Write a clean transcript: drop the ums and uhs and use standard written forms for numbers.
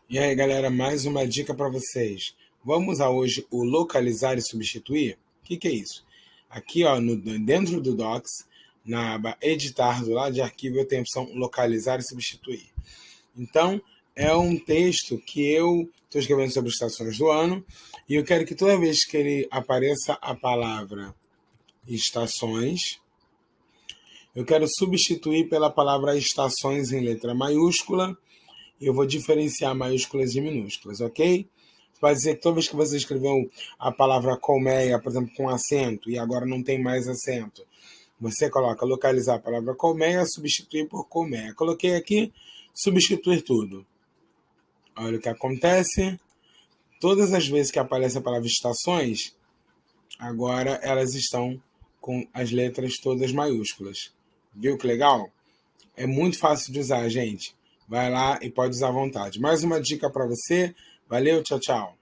E aí, galera, mais uma dica para vocês. Vamos usar hoje o localizar e substituir? O que é isso? Aqui, ó, dentro do Docs, na aba editar do lado de arquivo, eu tenho a opção localizar e substituir. Então, é um texto que eu estou escrevendo sobre estações do ano e eu quero que toda vez que ele apareça a palavra estações, eu quero substituir pela palavra estações em letra maiúscula. Eu vou diferenciar maiúsculas e minúsculas, ok? Vai dizer que toda vez que você escreveu a palavra colmeia, por exemplo, com acento, e agora não tem mais acento, você coloca localizar a palavra colmeia, substituir por colmeia. Coloquei aqui, substituir tudo. Olha o que acontece. Todas as vezes que aparece a palavra estações, agora elas estão com as letras todas maiúsculas. Viu que legal? É muito fácil de usar, gente. Vai lá e pode usar à vontade. Mais uma dica para você. Valeu, tchau, tchau.